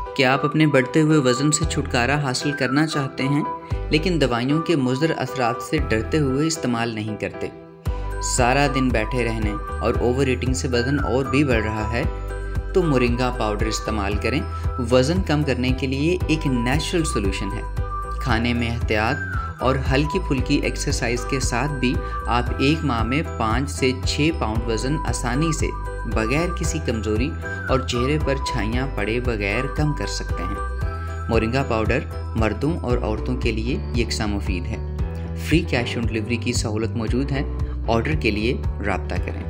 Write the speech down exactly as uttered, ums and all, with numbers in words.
क्या आप अपने बढ़ते हुए वज़न से छुटकारा हासिल करना चाहते हैं, लेकिन दवाइयों के मुज़र असरात से डरते हुए इस्तेमाल नहीं करते? सारा दिन बैठे रहने और ओवर ईटिंग से वज़न और भी बढ़ रहा है? तो मोरिंगा पाउडर इस्तेमाल करें। वज़न कम करने के लिए एक नेचुरल सॉल्यूशन है। खाने में एहतियात और हल्की फुल्की एक्सरसाइज के साथ भी आप एक माह में पाँच से छः पाउंड वज़न आसानी से, बगैर किसी कमज़ोरी और चेहरे पर छाइयाँ पड़े बगैर कम कर सकते हैं। मोरिंगा पाउडर मर्दों और औरतों के लिए यकसा मुफीद है। फ्री कैश ऑन डिलीवरी की सहूलत मौजूद है। ऑर्डर के लिए राब्ता करें।